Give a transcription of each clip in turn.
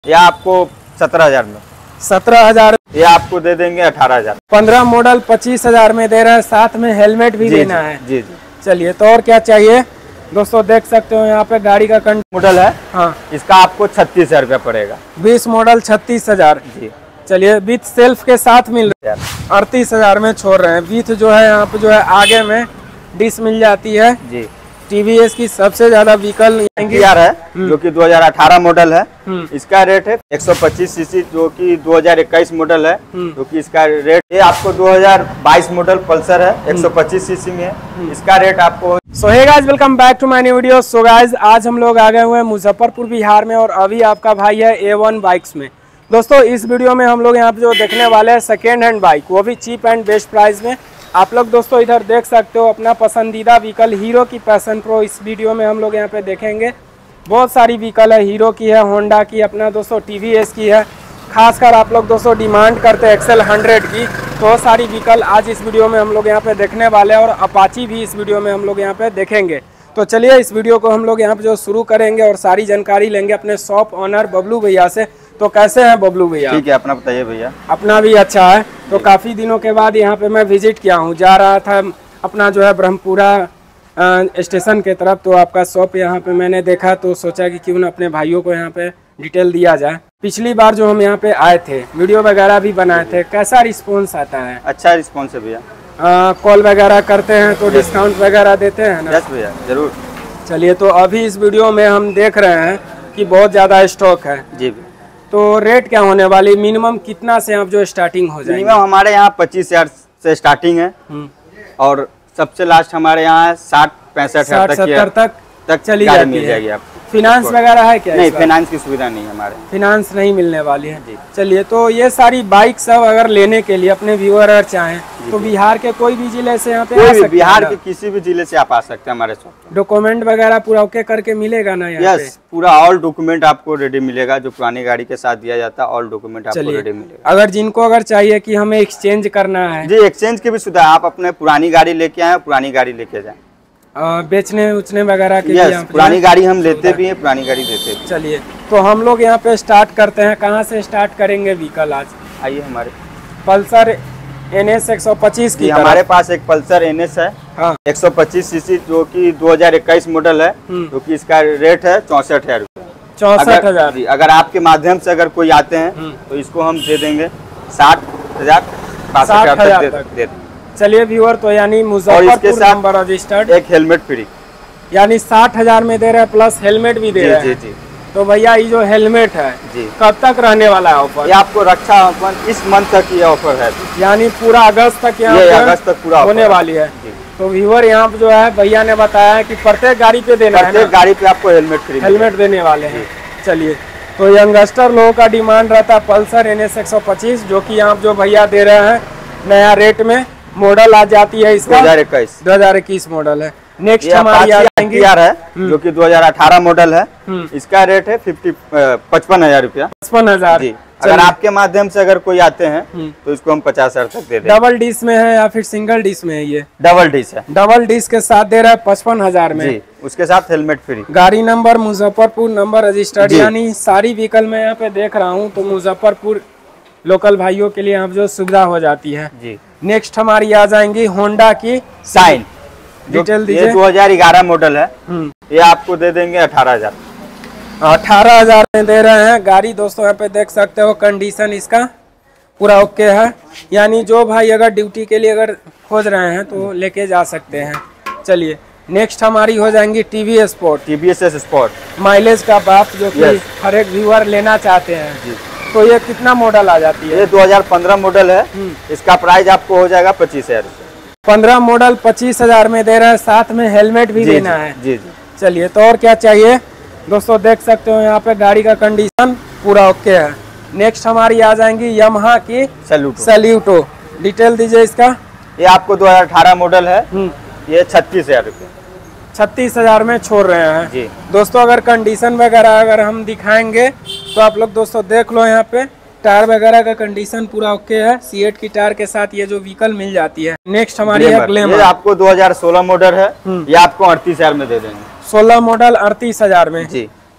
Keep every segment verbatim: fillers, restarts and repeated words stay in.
या आपको सत्रह हजार में। सत्रह हजार ये आपको दे देंगे अठारह हजार। पंद्रह मॉडल पच्चीस हजार में दे रहे हैं, साथ में हेलमेट भी देना है। जी जी। चलिए, तो और क्या चाहिए दोस्तों, देख सकते हो यहाँ पे गाड़ी का कंड मॉडल है। हाँ, इसका आपको छत्तीस हजार रुपया पड़ेगा। बीस मॉडल छत्तीस हजार जी। चलिए, विथ सेल्फ के साथ मिल रहा है, अड़तीस हजार में छोड़ रहे हैं। विथ जो है यहाँ पे जो है आगे में डिश मिल जाती है जी। टीवीएस की सबसे ज्यादा व्हीकल है जो कि दो हजार अठारह मॉडल है। इसका रेट है एक सौ पच्चीस सीसी जो कि दो हजार इक्कीस मॉडल है, जो कि इसका रेट ये आपको दो हजार बाईस मॉडल पल्सर है, एक सौ पच्चीस सीसी में है। इसका रेट आपको। So hey guys, welcome back to my new video. So guys, आज हम लोग आ गए हुए हैं मुजफ्फरपुर बिहार में और अभी आपका भाई है ए वन बाइक्स में। दोस्तों, इस वीडियो में हम लोग यहाँ पे जो देखने वाले हैं सेकेंड हैंड बाइक, वो भी चीप एंड बेस्ट प्राइस में। आप लोग दोस्तों इधर देख सकते हो अपना पसंदीदा व्हीकल हीरो की पैशन प्रो इस वीडियो में हम लोग यहाँ पे देखेंगे। बहुत सारी व्हीकल है, हीरो की है, होंडा की, अपना दोस्तों टीवीएस की है। खासकर आप लोग दोस्तों डिमांड करते हैं एक्सेल हंड्रेड की, तो बहुत सारी व्हीकल आज इस वीडियो में हम लोग यहाँ पे देखने वाले हैं और अपाची भी इस वीडियो में हम लोग यहाँ पे देखेंगे। तो चलिए, इस वीडियो को हम लोग यहाँ पे जो शुरू करेंगे और सारी जानकारी लेंगे अपने शॉप ऑनर बबलू भैया से। तो कैसे हैं बबलू भैया? ठीक है, अपना बताइए भैया। अपना भी अच्छा है। तो काफ़ी दिनों के बाद यहाँ पे मैं विजिट किया हूँ, जा रहा था अपना जो है ब्रह्मपुरा स्टेशन के तरफ, तो आपका शॉप यहाँ पे मैंने देखा तो सोचा कि क्यों ना अपने भाइयों को यहाँ पे डिटेल दिया जाए। पिछली बार जो हम यहाँ पे आए थे, वीडियो वगैरह भी बनाए थे, कैसा रिस्पॉन्स आता है? अच्छा रिस्पॉन्स है भैया। कॉल वगैरह करते हैं तो डिस्काउंट वगैरह देते हैं ना? यस भैया, जरूर। चलिए, तो अभी इस वीडियो में हम देख रहे हैं कि बहुत ज़्यादा स्टॉक है जी। तो रेट क्या होने वाली, मिनिमम कितना से आप जो स्टार्टिंग हो जाएगी? मिनिमम हमारे यहाँ पच्चीस हजार से स्टार्टिंग है और सबसे लास्ट हमारे यहाँ साठ पैंसठ हजार सत्तर तक तक चली गाड़ी जाती मिल है। जाएगी आपको। फिनांस वगैरह है क्या? नहीं, फाइनेंस की सुविधा नहीं है हमारे। फिनांस नहीं मिलने वाली है जी। चलिए, तो ये सारी बाइक सब अगर लेने के लिए अपने व्यूअर अगर चाहें तो बिहार के कोई भी जिले से यहाँ पे आ सकते हैं? बिहार के किसी भी जिले से आप आ सकते हैं हमारे शॉप। डॉक्यूमेंट वगैरह पूरा ओके करके मिलेगा ना यहाँ पे? यस, पूरा ऑल डॉक्यूमेंट आपको रेडी मिलेगा, जो पुरानी गाड़ी के साथ दिया जाता है ऑल डॉक्यूमेंट आपको रेडी मिलेगा। अगर जिनको अगर चाहिए कि हमें एक्सचेंज करना है जी, एक्सचेंज की भी सुविधा, आप अपने पुरानी गाड़ी लेके आए, पुरानी गाड़ी लेके जाए, बेचने उचने वगैरह के yes, लिए पुरानी गाड़ी हम लेते भी हैं, पुरानी गाड़ी देते भी। चलिए, तो हम लोग यहाँ पे स्टार्ट करते हैं। कहाँ से स्टार्ट करेंगे व्हीकल आज? आइए हमारे पल्सर एन एस एक सौ पच्चीस की हमारे पास एक पल्सर एन एस है। हाँ। एक सौ पच्चीस सीसी जो कि दो हजार इक्कीस मॉडल है, जो कि इसका रेट है चौसठ हजार रूपए। चौसठ हजार अगर आपके माध्यम से अगर कोई आते हैं तो इसको हम दे देंगे साठ हजार साठ हजार तक। चलिए व्यूअर, तो यानी मुजफ्फरपुर नंबर रजिस्टर्ड, एक हेलमेट फ्री, यानी साठ हजार में दे रहे हैं, प्लस हेलमेट भी दे रहे हैं। जी जी। तो भैया ये जो हेलमेट है जी, कब तक रहने वाला है ऑफर? ये आपको रक्षा ऑफर इस मंथ तक ये ऑफर है, यानी पूरा अगस्त तक यहाँ अगस्त तक पूरा होने वाली है। तो व्यूअर, यहाँ पे जो है भैया ने बताया है कि प्रत्येक गाड़ी पे देना है, प्रत्येक गाड़ी पे आपको हेलमेट फ्री हेलमेट देने वाले हैं। चलिए, तो यंगस्टर लोगों का डिमांड रहता है पल्सर एन एस एक सौ पच्चीस, जो की यहाँ जो भैया दे रहे हैं नया रेट में। मॉडल आ जाती है इसका दो हजार इक्कीस दो हजार इक्कीस मॉडल है। नेक्स्ट हमारी आ जाएंगी है जो कि दो हजार अठारह मॉडल है। इसका रेट है फिफ्टी पचपन हजार रूपया। पचपन हजार अगर आपके माध्यम से अगर कोई आते हैं तो इसको हम पचास हजार तक दे दें। डबल डिश में है या फिर सिंगल डिश में है? ये डबल डिश है। डबल डिश के साथ दे रहा है पचपन हजार में जी, उसके साथ हेलमेट फ्री। गाड़ी नंबर मुजफ्फरपुर नंबर रजिस्टर्ड, यानी सारी व्हीकल में यहाँ पे देख रहा हूँ तो मुजफ्फरपुर लोकल भाइयों के लिए यहाँ जो सुविधा हो जाती है जी। नेक्स्ट हमारी आ जाएंगी होंडा की साइन, डिटेल दीजिए। दो हजार ग्यारह मॉडल है, ये आपको दे देंगे अठारह हजार अठारह हजार में दे रहे हैं गाड़ी। दोस्तों यहाँ पे देख सकते हो कंडीशन इसका पूरा ओके है, यानी जो भाई अगर ड्यूटी के लिए अगर खोज रहे हैं तो लेके जा सकते हैं। चलिए, नेक्स्ट हमारी हो जाएंगी TVS Sport. TVS Sport mileage का बात जो कि हर एक व्यूअर लेना चाहते हैं जी। तो ये कितना मॉडल आ जाती है? ये दो हजार पंद्रह मॉडल है, इसका प्राइस आपको हो जाएगा पच्चीस हजार पंद्रह मॉडल पच्चीस हजार में दे रहे हैं, साथ में हेलमेट भी देना है जी जी। चलिए, तो और क्या चाहिए दोस्तों, देख सकते हो यहाँ पे गाड़ी का कंडीशन पूरा ओके है। नेक्स्ट हमारी आ जाएंगी यामाहा की सैल्यूटो। सैल्यूटो, डिटेल दीजिए इसका। ये आपको दो हजार अठारह मॉडल है, ये छत्तीस हजार रूपए छत्तीस हजार में छोड़ रहे हैं जी। दोस्तों, अगर कंडीशन वगैरह अगर हम दिखाएंगे तो आप लोग दोस्तों देख लो, यहाँ पे टायर वगैरह का कंडीशन पूरा ओके है। सी एट की टायर के साथ ये जो व्हीकल मिल जाती है। नेक्स्ट हमारी है ग्लैमर, ये आपको दो हजार सोलह मॉडल है, ये आपको अड़तीस हजार में दे देंगे। सोलह मॉडल अड़तीस हजार में जी।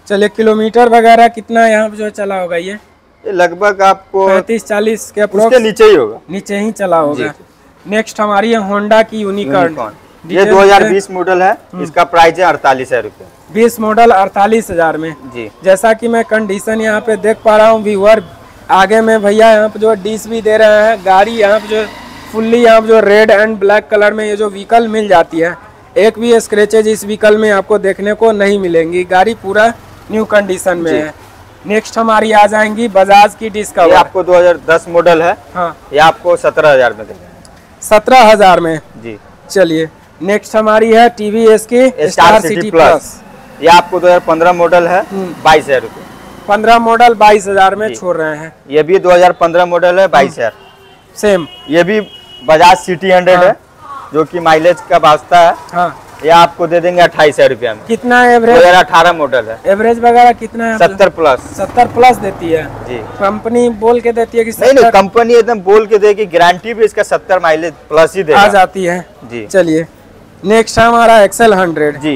चलिए किलोमीटर वगैरह कितना यहाँ पे जो है चला होगा ये? ये लगभग आपको पैंतीस चालीस के उसके अप्रोक्स नीचे ही होगा। नीचे ही चला होगा। नेक्स्ट हमारी है होंडा की यूनिकॉर्न। ये दो हज़ार बीस मॉडल है, इसका प्राइस है अड़तालीस हजार रूपए। बीस मॉडल अड़तालीस हजार में जी। जैसा कि मैं कंडीशन यहाँ पे देख पा रहा हूँ व्यूअर, आगे में भैया यहाँ पे जो डिश भी दे रहे हैं। गाड़ी यहाँ पे जो फुल्ली यहाँ पे जो रेड एंड ब्लैक कलर में ये जो व्हीकल मिल जाती है, एक भी स्क्रैचेज इस व्हीकल में आपको देखने को नहीं मिलेंगी। गाड़ी पूरा न्यू कंडीशन में है। नेक्स्ट हमारी आ जाएंगी बजाज की डिस्कवर। ये आपको दो हज़ार दस मॉडल है। हाँ, ये आपको सत्रह हजार में देंगे। सत्रह हजार में जी। चलिए नेक्स्ट हमारी है टीवीएस की स्टार सिटी प्लस। ये आपको दो हज़ार पंद्रह मॉडल है, बाईस हजार रूपए। पंद्रह मॉडल बाईस हजार में छोड़ रहे हैं। ये भी दो हज़ार पंद्रह मॉडल है, बाईस हजार सेम। ये भी बजाज सिटी हंड्रेड हाँ। है, जो कि माइलेज का वास्ता है। हाँ, ये आपको दे देंगे अट्ठाईस हजार रुपया में। कितना दो एवरेज? हजार अठारह मॉडल है। एवरेज वगैरह कितना है? सत्तर प्लस। सत्तर प्लस देती है जी। कंपनी बोल के देती है कि नहीं नहीं, कंपनी एकदम बोल के देगी, गारंटी भी इसका सत्तर माइलेज प्लस ही देगा। आ जाती है जी। चलिए नेक्स्ट हमारा एक्सेल हंड्रेड। जी।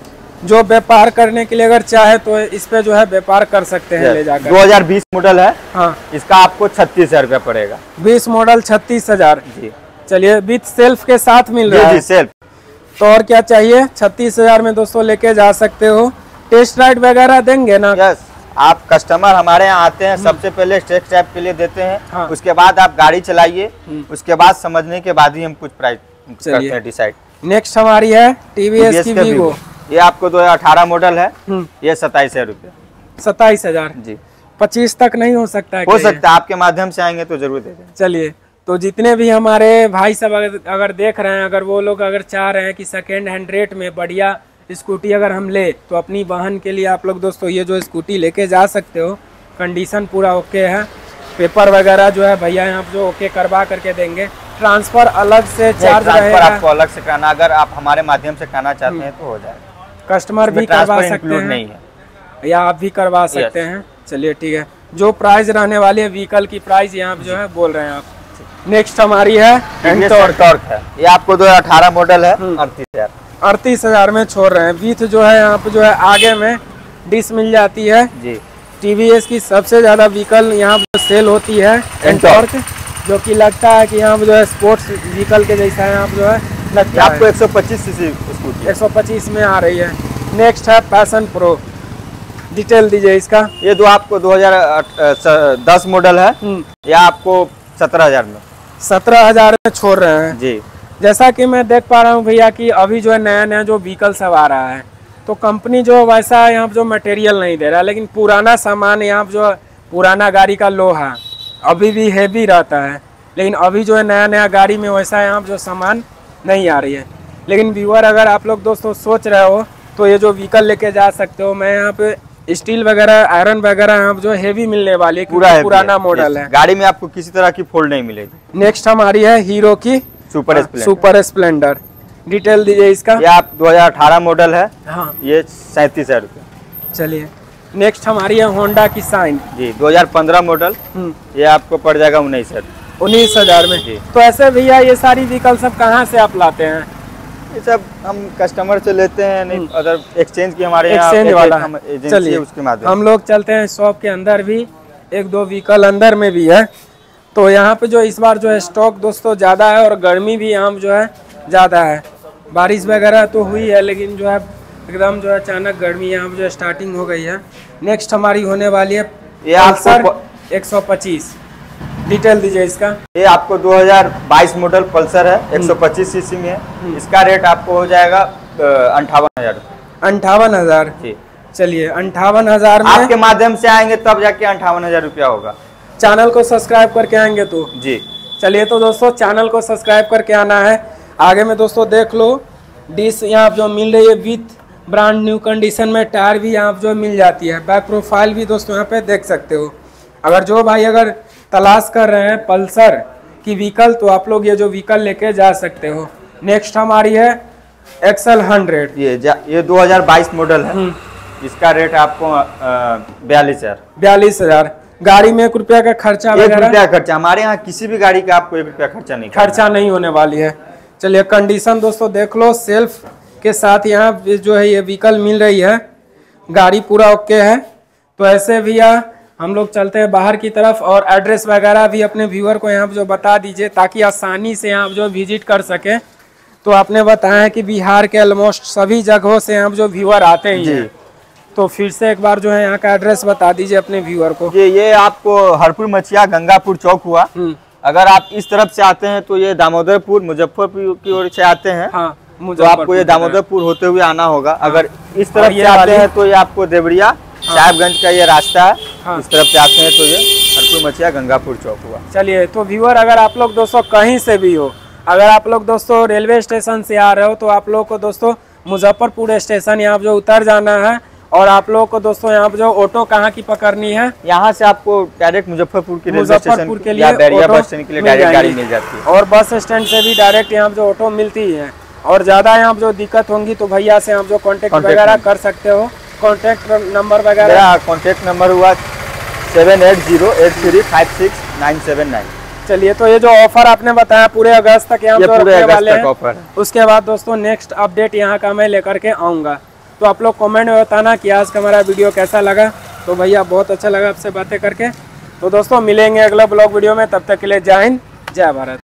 जो व्यापार करने के लिए अगर चाहे तो इस पे जो है व्यापार कर सकते हैं ले जाकर। दो हज़ार बीस मॉडल है। हाँ, इसका आपको छत्तीस हजार रुपया पड़ेगा। बीस मॉडल छत्तीस हजार। जी। चलिए विथ सेल्फ के साथ मिल रहा है। जी सेल्फ। तो और क्या चाहिए? छत्तीस हजार में दोस्तों लेके जा सकते हो। टेस्ट राइड वगैरह देंगे ना? यस, आप कस्टमर हमारे यहाँ आते हैं, सबसे पहले टेस्ट ड्राइव के लिए देते हैं। हाँ। उसके बाद आप गाड़ी चलाइए, उसके बाद समझने के बाद ही हम कुछ प्राइस करते हैं डिसाइड। नेक्स्ट हमारी है टीवीएस की वीवो। ये आपको दो हजार अठारह मॉडल है। ये सत्ताईस हजार रूपए। सत्ताईस हजार जी। पच्चीस तक नहीं हो सकता है? हो सकता है, आपके माध्यम से आएंगे तो जरूर दे देंगे। चलिए तो जितने भी हमारे भाई सब अगर, अगर देख रहे हैं, अगर वो लोग अगर चाह रहे हैं कि सेकेंड हैंड रेट में बढ़िया स्कूटी अगर हम ले, तो अपनी वाहन के लिए आप लोग दोस्तों ये जो स्कूटी लेके जा सकते हो। कंडीशन पूरा ओके है, पेपर वगैरह जो है भैया यहाँ जो ओके करवा करके देंगे। ट्रांसफर अलग से चार्ज रहेगा, आपको अलग से कराना, अगर आप हमारे माध्यम से कराना चाहते हैं तो हो जाएगा। कस्टमर भी करवा सकते हैं नहीं है, या आप भी करवा सकते हैं। चलिए ठीक है, जो प्राइस रहने वाली है व्हीकल की प्राइस यहाँ जो है बोल रहे हैं आप। नेक्स्ट हमारी है एंटॉर्क है। ये आपको दो हजार अठारह मॉडल है, अड़तीस हजार अड़तीस हजार में छोड़ रहे हैं। विथ जो है यहाँ पे जो है आगे में डिश मिल जाती है जी। टीवीएस की सबसे ज्यादा व्हीकल यहाँ पे सेल होती है एंटॉर्क, जो कि लगता है कि यहाँ पे जो है स्पोर्ट्स व्हीकल के जैसा यहाँ पे जो है लगता है। आपको एक सौ पच्चीस सीसी स्कूटी एक सौ पच्चीस में आ रही है। नेक्स्ट है पैशन प्रो, डिटेल दीजिए इसका। ये दो आपको दो हजार दस मॉडल है, या आपको सत्रह हजार में सत्रह हजार में छोड़ रहे हैं जी। जैसा कि मैं देख पा रहा हूँ भैया कि अभी जो है नया नया जो व्हीकल सब आ रहा है, तो कंपनी जो वैसा यहाँ जो मटेरियल नहीं दे रहा है, लेकिन पुराना सामान यहाँ जो पुराना गाड़ी का लोहा अभी भी हैवी रहता है। लेकिन अभी जो है नया नया गाड़ी में वैसा यहाँ जो सामान नहीं आ रही है। लेकिन व्यूअर अगर आप लोग दोस्तों सोच रहे हो तो ये जो व्हीकल लेके जा सकते हो। मैं यहाँ पे स्टील वगैरह आयरन वगैरह यहाँ जो हैवी मिलने वाली है, पूरा पुराना मॉडल है। गाड़ी में आपको किसी तरह की फोल्ड नहीं मिलेगी। नेक्स्ट हमारी है हीरो की Super Splendor. Super Splendor, detail दीजिए इसका। ये आप दो हजार अठारह मॉडल है। हाँ, ये सैंतीस हजार रुपये। चलिए नेक्स्ट हमारी है होंडा की साइन जी, दो हजार पंद्रह मॉडल। ये आपको पड़ जाएगा उन्नीस हजार उन्नीस हजार में जी। तो ऐसे भैया ये सारी व्हीकल सब कहाँ से आप लाते हैं? ये सब हम कस्टमर से लेते हैं, नहीं अदर एक्सचेंज की हमारे एक्सचेंज वाला। चलिए उसके माध्यम हम लोग चलते हैं शॉप के अंदर भी, एक दो व्हीकल अंदर में भी है। तो यहाँ पे जो इस बार जो है स्टॉक दोस्तों ज़्यादा है, और गर्मी भी यहाँ जो है ज़्यादा है। बारिश वगैरह तो हुई है, लेकिन जो है एकदम जो है अचानक गर्मी यहाँ पे जो स्टार्टिंग हो गई है। नेक्स्ट हमारी होने वाली है ये आपको एक सौ पच्चीस, डिटेल दीजिए इसका। ये आपको दो हजार बाईस मॉडल पल्सर है, एक सौ पच्चीस सीसी में है। इसका रेट आपको हो जाएगा अंठावन हजार अंठावन हजार जी। चलिए अंठावन हजार में आपके माध्यम से आएंगे तब जाके अंठावन हजार रुपया होगा। चैनल को सब्सक्राइब करके आएंगे तो जी। चलिए तो दोस्तों चैनल को सब्सक्राइब करके आना है। आगे में दोस्तों देख लो डिश यहाँ जो मिल रही है विथ ब्रांड न्यू कंडीशन में। टायर भी यहाँ जो मिल जाती है। बैक प्रोफाइल भी दोस्तों यहाँ पे देख सकते हो। अगर जो भाई अगर तलाश कर रहे हैं पल्सर की व्हीकल, तो आप लोग ये जो व्हीकल लेके जा सकते हो। नेक्स्ट हमारी है एक्सेल हंड्रेड। ये ये दो हजार बाईस मॉडल है। इसका रेट आपको बयालीस हजार बयालीस हजार गाड़ी में एक रुपया का खर्चा एक रुपया खर्चा हमारे यहाँ किसी भी गाड़ी का आपको एक रुपया खर्चा नहीं खर्चा नहीं होने वाली है। चलिए कंडीशन दोस्तों देख लो, सेल्फ के साथ यहाँ जो है ये व्हीकल मिल रही है। गाड़ी पूरा ओके है। तो ऐसे भैया हम लोग चलते हैं बाहर की तरफ, और एड्रेस वगैरह भी अपने व्यूअर को यहाँ जो बता दीजिए ताकि आसानी से आप जो विजिट कर सके। तो आपने बताया कि बिहार के ऑलमोस्ट सभी जगहों से यहाँ जो व्यूअर आते हैं, तो फिर से एक बार जो है यहाँ का एड्रेस बता दीजिए अपने व्यूअर को। ये ये आपको हरपुर मचिया गंगापुर चौक हुआ। अगर आप इस तरफ से आते हैं तो ये दामोदरपुर मुजफ्फरपुर की ओर से आते हैं, हाँ, तो आपको ये दामोदरपुर होते हुए आना होगा। हाँ। अगर इस तरफ से आते हैं तो ये आपको देवरिया साहेबगंज का ये रास्ता है। हाँ। इस तरफ से आते हैं तो ये हरपुर मचिया गंगापुर चौक हुआ। चलिए, तो व्यूअर अगर आप लोग दोस्तों कहीं से भी हो, अगर आप लोग दोस्तों रेलवे स्टेशन से आ रहे हो तो आप लोग को दोस्तों मुजफ्फरपुर स्टेशन यहाँ जो उतर जाना है, और आप लोगों को दोस्तों यहाँ पे जो ऑटो कहाँ की पकड़नी है, यहाँ से आपको डायरेक्ट मुजफ्फरपुर के मुजफ्फरपुर के लिए बैरिया बस स्टैंड के लिए डायरेक्ट गाड़ी मिल जाती है, और बस स्टैंड से भी डायरेक्ट यहाँ जो ऑटो मिलती है। और ज्यादा यहाँ जो दिक्कत होंगी तो भैया से आप जो कांटेक्ट वगैरह कर सकते हो। कांटेक्ट नंबर वगैरह कांटेक्ट नंबर हुआ seven eight zero eight three five six nine seven nine. चलिए, तो ये जो ऑफर आपने बताया पूरे अगस्त तक यहाँ जो रखने वाले हैं, ऑफर। उसके बाद दोस्तों नेक्स्ट अपडेट यहाँ का मैं लेकर के आऊँगा। तो आप लोग कमेंट में बताना कि आज का हमारा वीडियो कैसा लगा। तो भैया बहुत अच्छा लगा आपसे बातें करके। तो दोस्तों मिलेंगे अगला ब्लॉग वीडियो में, तब तक के लिए जय हिंद, जय भारत।